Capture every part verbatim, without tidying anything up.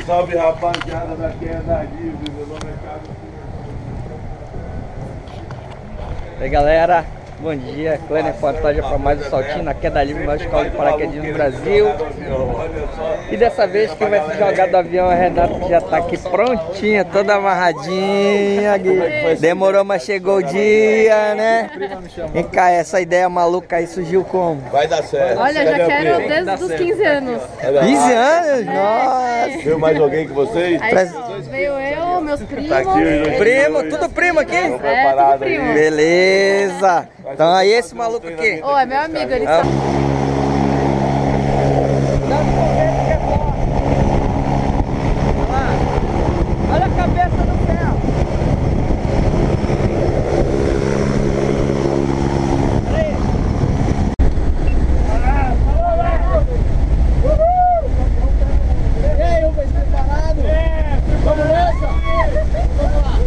salve rapaziada da Queda Livre, meu nome é Carlos. E aí galera, bom dia, Queda Livre Paraquedismo para mais um saltinho na Queda Livre, maior escola de paraquedismo no Brasil. E dessa vez quem vai se jogar do avião é a Renata, que já tá aqui prontinha, toda amarradinha. Demorou, mas chegou o dia, né? Vem cá, essa ideia maluca aí surgiu como? Vai dar certo. Olha, já quero desde os quinze anos. quinze anos? Nossa! Veio mais alguém que vocês? Aí, ó, veio eu, meus primos. Tá aqui, Primo, tudo primo aqui? É, tudo primo. Beleza! Então aí esse maluco aqui. Ô, é meu amigo, ele Ah. sabe. Olha a cabeça do ferro. E aí, um beijo preparado? É, vamos nessa? Vamos lá.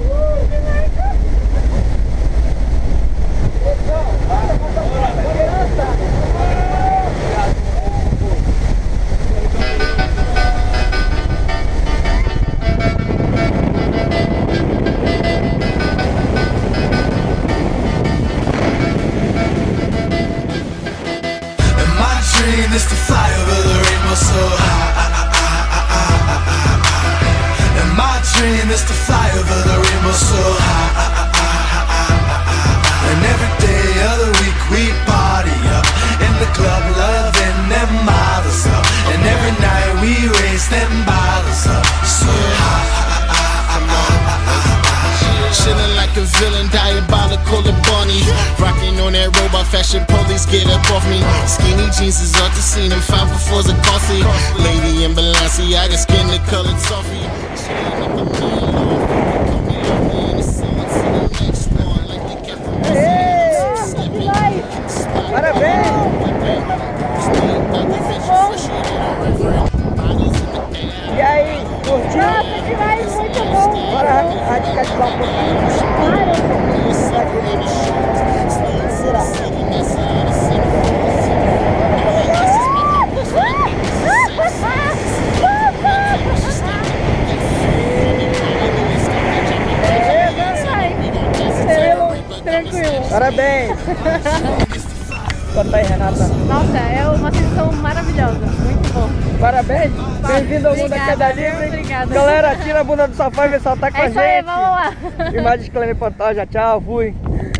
Is to fly over the rainbow so high. And my dream is to fly over the rainbow so high. And every day of the week we party up in the club, loving them models up. And every night we raise them bottles up so high. Chilling like a villain, diabolical and bunny. Rocking on that robot fashion, police get up off me. Skinny jeans is off the scene, and five befores are costly. Lady in Balenciaga, skin the colored toffee. Parabéns! E aí, curtiu? Nossa, demais, muito bom. Bora radicalizar um pouquinho. Tranquilo. Parabéns! Conta aí, Renata. Nossa, é uma sensação maravilhosa. Muito bom. Parabéns! Bem-vindo ao mundo da Obrigada, Queda Livre. obrigada. Galera, tira a bunda do sofá e vem saltar com É a isso aí, gente. vamos lá. Imagens Clênia Pantoja, tchau, fui.